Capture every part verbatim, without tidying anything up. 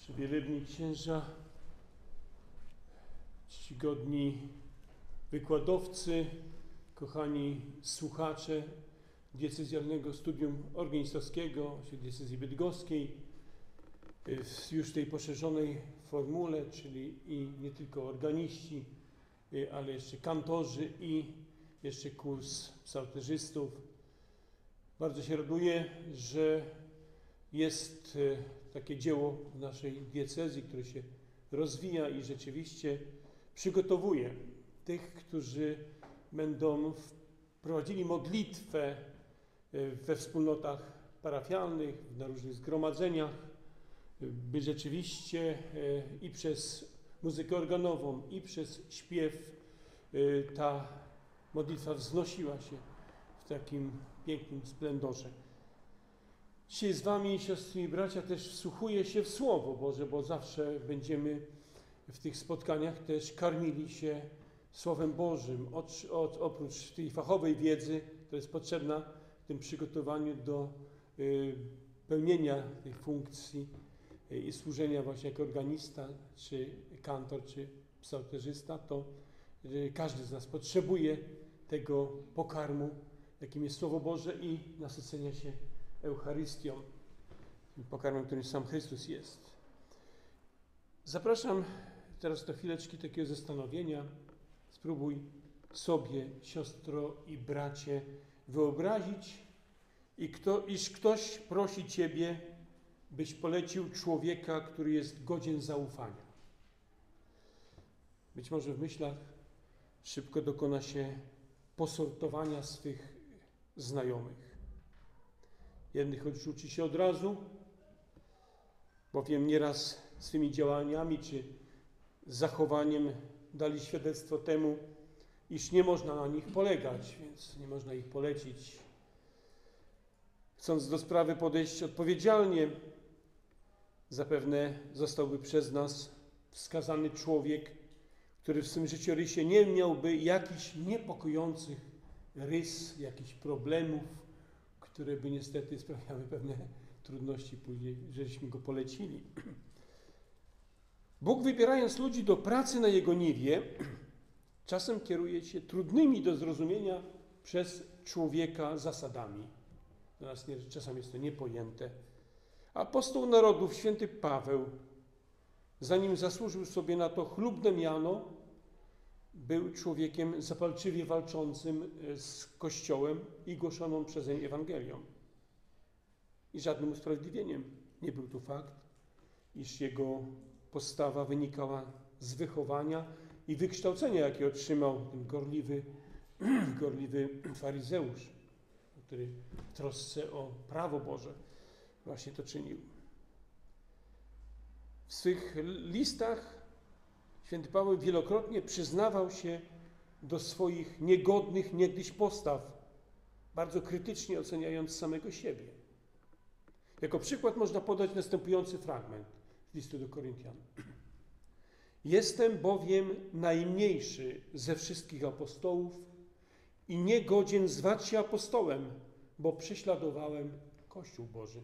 Przewielebni księża, czcigodni wykładowcy, kochani słuchacze diecezjalnego studium organistowskiego diecezji bydgoskiej, w już tej poszerzonej formule, czyli i nie tylko organiści, ale jeszcze kantorzy i jeszcze kurs psalterzystów. Bardzo się raduję, że jest takie dzieło w naszej diecezji, które się rozwija i rzeczywiście przygotowuje tych, którzy będą prowadzili modlitwę we wspólnotach parafialnych, na różnych zgromadzeniach, by rzeczywiście i przez muzykę organową, i przez śpiew ta modlitwa wznosiła się w takim pięknym splendorze. Dzisiaj z wami, siostry i bracia, też wsłuchuję się w Słowo Boże, bo zawsze będziemy w tych spotkaniach też karmili się Słowem Bożym. Od, od, oprócz tej fachowej wiedzy, która jest potrzebna w tym przygotowaniu do y, pełnienia tej funkcji y, i służenia właśnie jako organista, czy kantor, czy psalterzysta, to y, każdy z nas potrzebuje tego pokarmu, jakim jest Słowo Boże i nasycenia się Eucharystią, pokarmem, którym sam Chrystus jest. Zapraszam teraz do chwileczki takiego zastanowienia. Spróbuj sobie, siostro i bracie, wyobrazić, i kto, iż ktoś prosi ciebie, byś polecił człowieka, który jest godzien zaufania. Być może w myślach szybko dokona się posortowania swych znajomych. Jednych odrzuci się od razu, bowiem nieraz swymi działaniami czy zachowaniem dali świadectwo temu, iż nie można na nich polegać, więc nie można ich polecić. Chcąc do sprawy podejść odpowiedzialnie, zapewne zostałby przez nas wskazany człowiek, który w swym życiorysie nie miałby jakichś niepokojących rys, jakichś problemów, które by niestety sprawiały pewne trudności później, żeśmy go polecili. Bóg, wybierając ludzi do pracy na Jego niwie, czasem kieruje się trudnymi do zrozumienia przez człowieka zasadami. Dla nas nie, czasem jest to niepojęte. Apostoł narodów, święty Paweł, zanim zasłużył sobie na to chlubne miano, był człowiekiem zapalczywie walczącym z Kościołem i głoszoną przezeń Ewangelią. I żadnym usprawiedliwieniem nie był tu fakt, iż jego postawa wynikała z wychowania i wykształcenia, jakie otrzymał ten gorliwy, gorliwy faryzeusz, który w trosce o prawo Boże właśnie to czynił. W swych listach święty Paweł wielokrotnie przyznawał się do swoich niegodnych niegdyś postaw, bardzo krytycznie oceniając samego siebie. Jako przykład można podać następujący fragment z listu do Koryntian. Jestem bowiem najmniejszy ze wszystkich apostołów i niegodzien zwać się apostołem, bo prześladowałem Kościół Boży.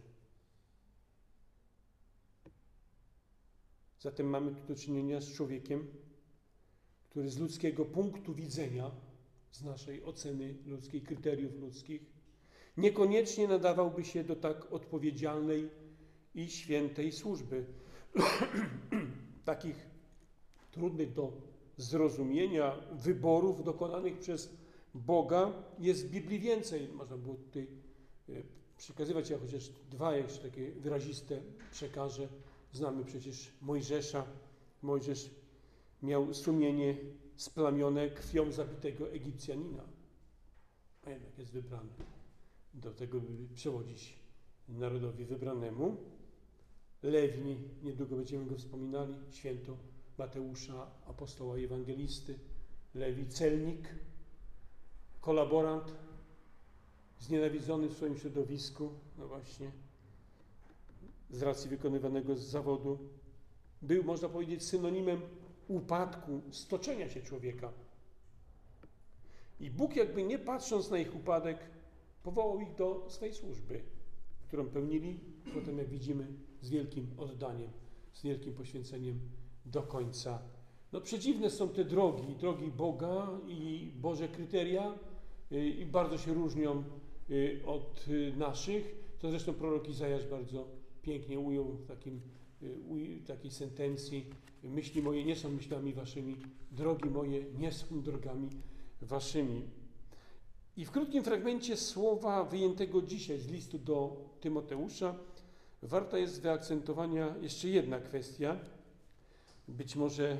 Zatem mamy tu do czynienia z człowiekiem, który z ludzkiego punktu widzenia, z naszej oceny ludzkiej, kryteriów ludzkich, niekoniecznie nadawałby się do tak odpowiedzialnej i świętej służby. Takich trudnych do zrozumienia wyborów dokonanych przez Boga jest w Biblii więcej. Można było tutaj przekazywać, ja chociaż dwa jeszcze takie wyraziste przekażę. Znamy przecież Mojżesza. Mojżesz miał sumienie splamione krwią zabitego Egipcjanina, a jednak jest wybrany do tego, by przewodzić narodowi wybranemu. Lewi, niedługo będziemy go wspominali, święto Mateusza, apostoła i ewangelisty. Lewi, celnik, kolaborant, znienawidzony w swoim środowisku, no właśnie, z racji wykonywanego zawodu, był, można powiedzieć, synonimem upadku, stoczenia się człowieka. I Bóg, jakby nie patrząc na ich upadek, powołał ich do swej służby, którą pełnili potem, jak widzimy, z wielkim oddaniem z wielkim poświęceniem do końca. No przedziwne są te drogi, drogi Boga i Boże kryteria i bardzo się różnią od naszych. To zresztą prorok Izajasz bardzo pięknie ujął w takim, takiej sentencji: myśli moje nie są myślami waszymi, drogi moje nie są drogami waszymi. I w krótkim fragmencie słowa wyjętego dzisiaj z listu do Tymoteusza warta jest wyakcentowania jeszcze jedna kwestia. Być może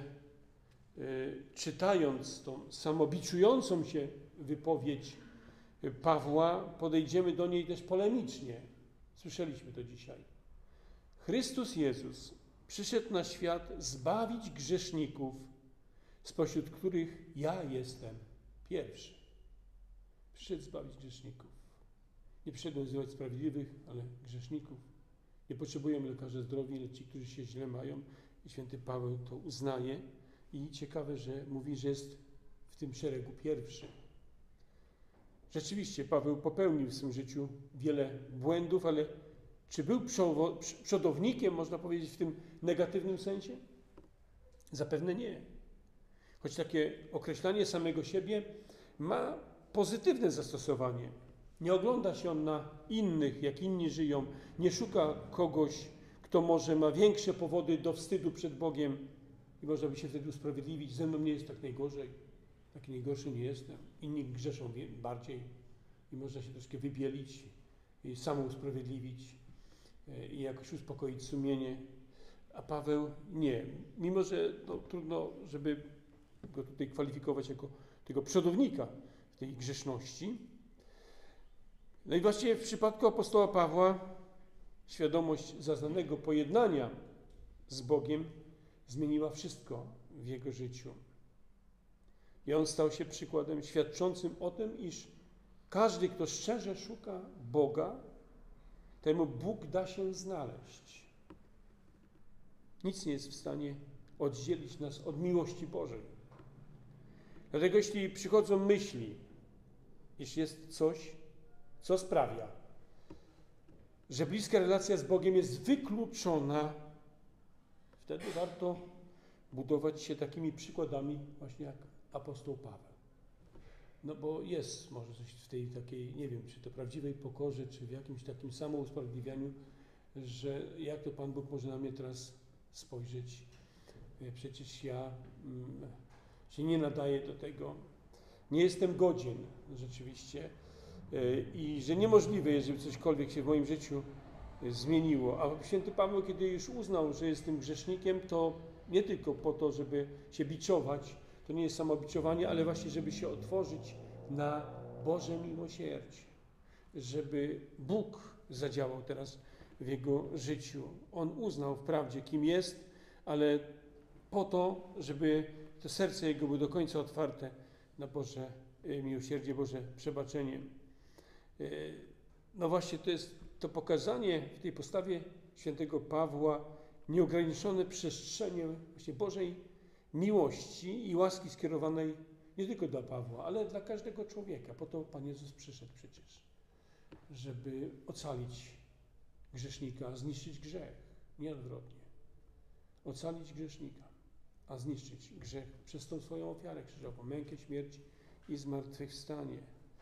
y, czytając tą samobiczującą się wypowiedź Pawła, podejdziemy do niej też polemicznie. Słyszeliśmy to dzisiaj. Chrystus Jezus przyszedł na świat zbawić grzeszników, spośród których ja jestem pierwszy. Przyszedł zbawić grzeszników. Nie przyszedłem zbawić sprawiedliwych, ale grzeszników. Nie potrzebujemy lekarza zdrowi, lecz ci, którzy się źle mają. I święty Paweł to uznaje. I ciekawe, że mówi, że jest w tym szeregu pierwszy. Rzeczywiście Paweł popełnił w swym życiu wiele błędów, ale czy był przodownikiem, można powiedzieć, w tym negatywnym sensie? Zapewne nie. Choć takie określanie samego siebie ma pozytywne zastosowanie. Nie ogląda się on na innych, jak inni żyją. Nie szuka kogoś, kto może ma większe powody do wstydu przed Bogiem i można by się wtedy usprawiedliwić. Ze mną nie jest tak najgorzej. Taki najgorszy nie jestem. Inni grzeszą bardziej i można się troszkę wybielić i samo usprawiedliwić i jakoś uspokoić sumienie. A Paweł nie. Mimo że no, trudno, żeby go tutaj kwalifikować jako tego przodownika w tej grzeszności. No i właściwie w przypadku apostoła Pawła świadomość zaznanego pojednania z Bogiem zmieniła wszystko w jego życiu. I on stał się przykładem świadczącym o tym, iż każdy, kto szczerze szuka Boga, temu Bóg da się znaleźć. Nic nie jest w stanie oddzielić nas od miłości Bożej. Dlatego jeśli przychodzą myśli, jeśli jest coś, co sprawia, że bliska relacja z Bogiem jest wykluczona, wtedy warto budować się takimi przykładami właśnie jak apostoł Paweł. No bo jest może coś w tej takiej, nie wiem, czy to prawdziwej pokorze, czy w jakimś takim samousprawiedliwianiu, że jak to Pan Bóg może na mnie teraz spojrzeć? Przecież ja mm, się nie nadaję do tego. Nie jestem godzien rzeczywiście yy, i że niemożliwe jest, żeby cośkolwiek się w moim życiu yy, zmieniło. A święty Paweł, kiedy już uznał, że jestem grzesznikiem, to nie tylko po to, żeby się biczować, to nie jest samo biczowanie, ale właśnie, żeby się otworzyć na Boże miłosierdzie. Żeby Bóg zadziałał teraz w jego życiu. On uznał wprawdzie, kim jest, ale po to, żeby to serce jego było do końca otwarte na Boże miłosierdzie, Boże przebaczenie. No właśnie to jest to pokazanie w tej postawie świętego Pawła, nieograniczone przestrzenie właśnie Bożej miłości i łaski skierowanej nie tylko dla Pawła, ale dla każdego człowieka. Po to Pan Jezus przyszedł przecież, żeby ocalić grzesznika, zniszczyć grzech, nie odwrotnie. Ocalić grzesznika, a zniszczyć grzech przez tą swoją ofiarę krzyżową, mękę, śmierć i zmartwychwstanie.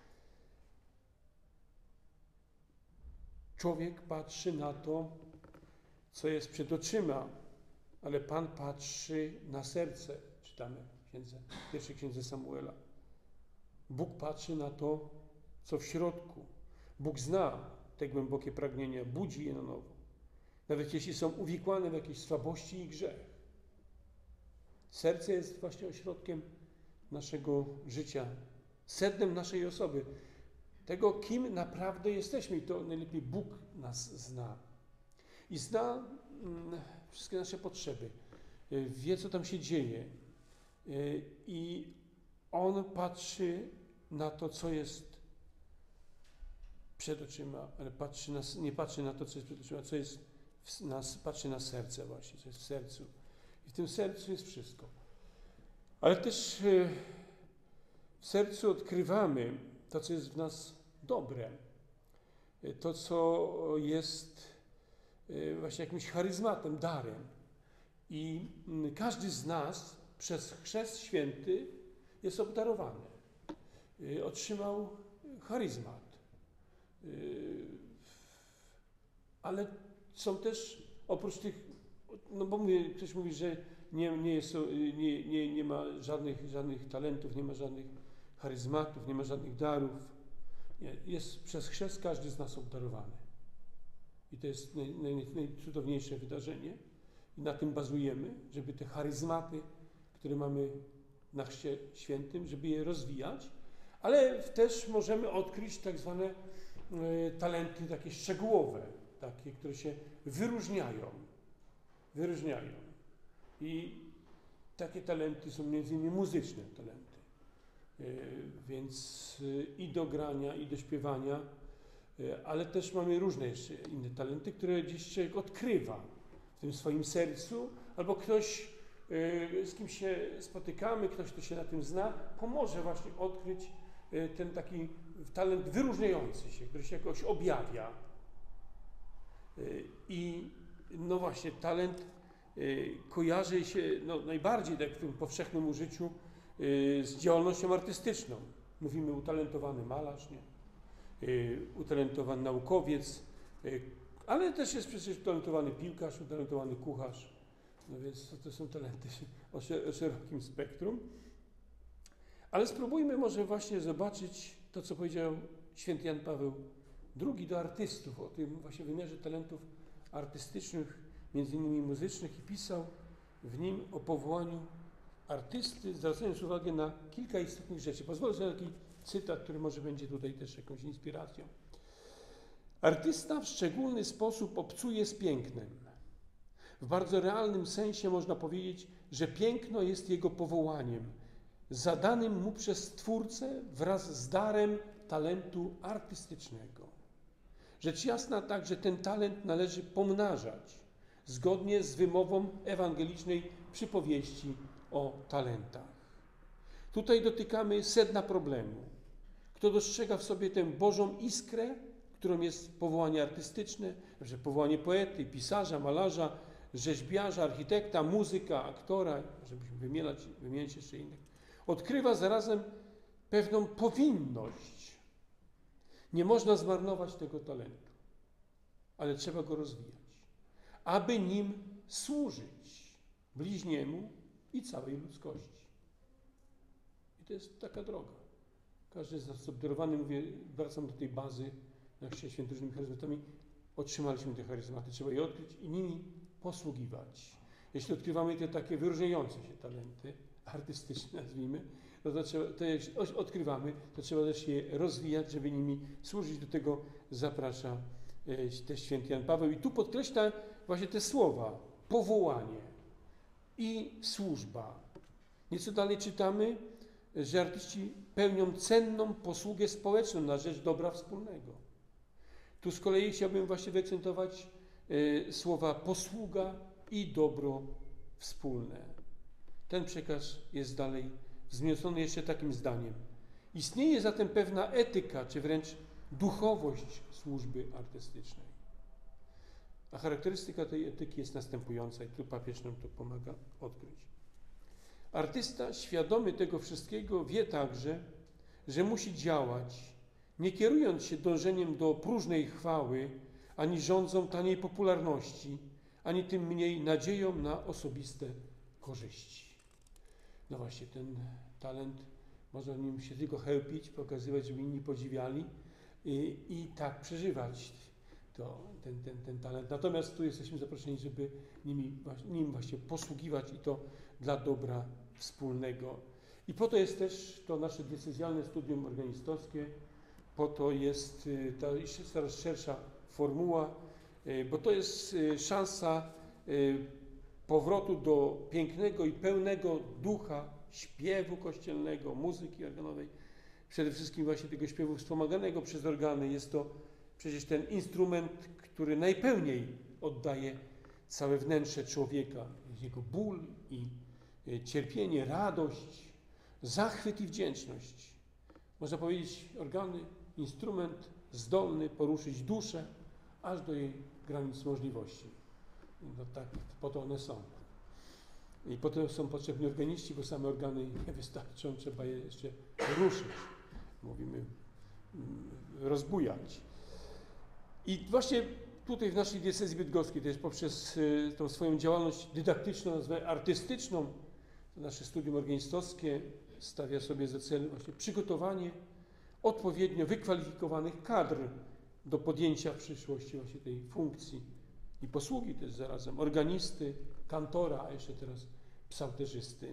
Człowiek patrzy na to, co jest przed oczyma, ale Pan patrzy na serce, czytamy w księdze, w pierwszej księdze Samuela. Bóg patrzy na to, co w środku. Bóg zna te głębokie pragnienia, budzi je na nowo. Nawet jeśli są uwikłane w jakieś słabości i grzech. Serce jest właśnie ośrodkiem naszego życia, sednem naszej osoby. Tego, kim naprawdę jesteśmy i to najlepiej Bóg nas zna. I zna mm, wszystkie nasze potrzeby. Wie, co tam się dzieje. I On patrzy na to, co jest przed oczyma, ale patrzy na, nie patrzy na to, co jest przed oczyma, co jest w nas, patrzy na serce właśnie, co jest w sercu. I w tym sercu jest wszystko. Ale też w sercu odkrywamy to, co jest w nas dobre. To, co jest właśnie jakimś charyzmatem, darem. I każdy z nas przez chrzest święty jest obdarowany. Otrzymał charyzmat. Ale są też oprócz tych, no bo mówię, ktoś mówi, że nie, nie, jest, nie, nie, nie ma żadnych, żadnych talentów, nie ma żadnych charyzmatów, nie ma żadnych darów. Nie, jest przez chrzest każdy z nas obdarowany. I to jest naj, naj, najcudowniejsze wydarzenie. I na tym bazujemy, żeby te charyzmaty, które mamy na chrzcie świętym, żeby je rozwijać, ale też możemy odkryć tak zwane y, talenty takie szczegółowe, takie, które się wyróżniają. Wyróżniają. I takie talenty są między innymi muzyczne talenty. Y, więc y, i do grania, i do śpiewania, y, ale też mamy różne jeszcze inne talenty, które gdzieś człowiek odkrywa w tym swoim sercu, albo ktoś, y, z kim się spotykamy, ktoś, kto się na tym zna, pomoże właśnie odkryć y, ten taki talent wyróżniający się, który się jakoś objawia. Y, I no właśnie, talent y, kojarzy się no, najbardziej tak w tym powszechnym użyciu y, z działalnością artystyczną. Mówimy utalentowany malarz, nie? Y, utalentowany naukowiec, y, ale też jest przecież utalentowany piłkarz, utalentowany kucharz. No więc to, to są talenty o, o szerokim spektrum. Ale spróbujmy może właśnie zobaczyć to, co powiedział święty Jan Paweł drugi do artystów, o tym właśnie wymiarze talentów artystycznych, między innymi muzycznych, i pisał w nim o powołaniu artysty, zwracając uwagę na kilka istotnych rzeczy. Pozwolę sobie na taki cytat, który może będzie tutaj też jakąś inspiracją. Artysta w szczególny sposób obcuje z pięknem. W bardzo realnym sensie można powiedzieć, że piękno jest jego powołaniem, zadanym mu przez Stwórcę wraz z darem talentu artystycznego. Rzecz jasna także ten talent należy pomnażać, zgodnie z wymową ewangelicznej przypowieści o talentach. Tutaj dotykamy sedna problemu. Kto dostrzega w sobie tę Bożą iskrę, którą jest powołanie artystyczne, że powołanie poety, pisarza, malarza, rzeźbiarza, architekta, muzyka, aktora, żebyśmy wymieniać, wymieniać jeszcze innych, odkrywa zarazem pewną powinność. Nie można zmarnować tego talentu, ale trzeba go rozwijać, aby nim służyć bliźniemu i całej ludzkości. I to jest taka droga. Każdy z nas obdarowany, mówię, wracam do tej bazy na chrzcie świętym różnymi charyzmatami, otrzymaliśmy te charyzmaty, trzeba je odkryć i nimi posługiwać. Jeśli odkrywamy te takie wyróżniające się talenty artystyczne, nazwijmy, no to, trzeba, to jak odkrywamy, to trzeba też je rozwijać, żeby nimi służyć. Do tego zaprasza też święty Jan Paweł. I tu podkreśla właśnie te słowa: powołanie i służba. Nieco dalej czytamy, że artyści pełnią cenną posługę społeczną na rzecz dobra wspólnego. Tu z kolei chciałbym właśnie wyakcentować y, słowa posługa i dobro wspólne. Ten przekaz jest dalej wzmocniony jeszcze takim zdaniem. Istnieje zatem pewna etyka, czy wręcz duchowość służby artystycznej. A charakterystyka tej etyki jest następująca i tu papież nam to pomaga odkryć. Artysta, świadomy tego wszystkiego, wie także, że musi działać, nie kierując się dążeniem do próżnej chwały, ani rządzą taniej popularności, ani tym mniej nadzieją na osobiste korzyści. No właśnie, ten talent, można nim się tylko chełpić, pokazywać, żeby inni podziwiali i, i tak przeżywać to, ten, ten, ten talent. Natomiast tu jesteśmy zaproszeni, żeby nimi, nim właśnie posługiwać i to dla dobra wspólnego. I po to jest też to nasze diecezjalne studium organistowskie, po to jest ta coraz szersza formuła, bo to jest szansa powrotu do pięknego i pełnego ducha śpiewu kościelnego, muzyki organowej, przede wszystkim właśnie tego śpiewu wspomaganego przez organy. Jest to przecież ten instrument, który najpełniej oddaje całe wnętrze człowieka, jego ból i cierpienie, radość, zachwyt i wdzięczność. Można powiedzieć, organy, instrument zdolny poruszyć duszę aż do jej granic możliwości. No tak, po to one są. I potem są potrzebni organiści, bo same organy nie wystarczą, trzeba je jeszcze ruszyć. Mówimy, rozbujać. I właśnie tutaj w naszej diecezji bydgoskiej, też poprzez tą swoją działalność dydaktyczną, nazwę artystyczną, to nasze studium organistowskie stawia sobie za cel właśnie przygotowanie odpowiednio wykwalifikowanych kadr do podjęcia w przyszłości właśnie tej funkcji i posługi też zarazem organisty, kantora, a jeszcze teraz psałterzysty.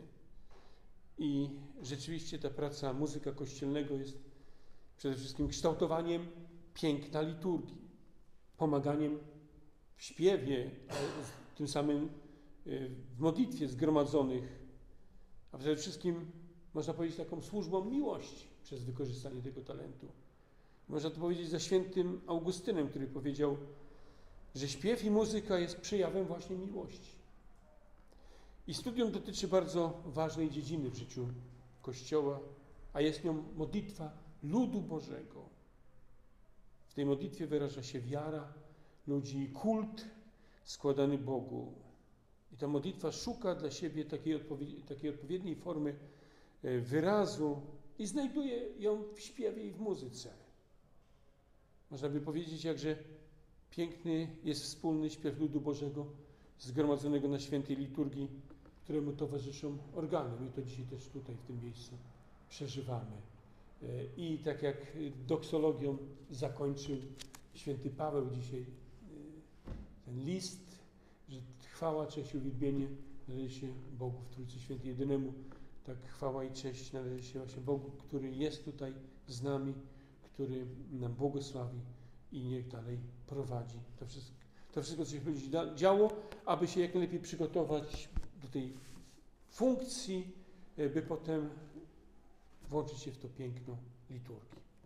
I rzeczywiście ta praca muzyka kościelnego jest przede wszystkim kształtowaniem piękna liturgii, pomaganiem w śpiewie, a tym samym w modlitwie zgromadzonych, a przede wszystkim można powiedzieć taką służbą miłości przez wykorzystanie tego talentu. Można to powiedzieć za świętym Augustynem, który powiedział, że śpiew i muzyka jest przejawem właśnie miłości. I studium dotyczy bardzo ważnej dziedziny w życiu Kościoła, a jest nią modlitwa ludu Bożego. W tej modlitwie wyraża się wiara ludzi, kult składany Bogu. I ta modlitwa szuka dla siebie takiej, odpowiedzi, takiej odpowiedniej formy wyrazu i znajduje ją w śpiewie i w muzyce. Można by powiedzieć, jakże piękny jest wspólny śpiew ludu Bożego zgromadzonego na świętej liturgii, któremu towarzyszą organy. My to dzisiaj też tutaj w tym miejscu przeżywamy. I tak jak doksologią zakończył święty Paweł dzisiaj ten list, że chwała, cześć i uwielbienie należy się Bogu w Trójcy Świętej Jedynemu, tak chwała i cześć należy się właśnie Bogu, który jest tutaj z nami, który nam błogosławi i niech dalej prowadzi. To wszystko, to wszystko co się będzie działo, aby się jak najlepiej przygotować do tej funkcji, by potem włączyć się w to piękno liturgii.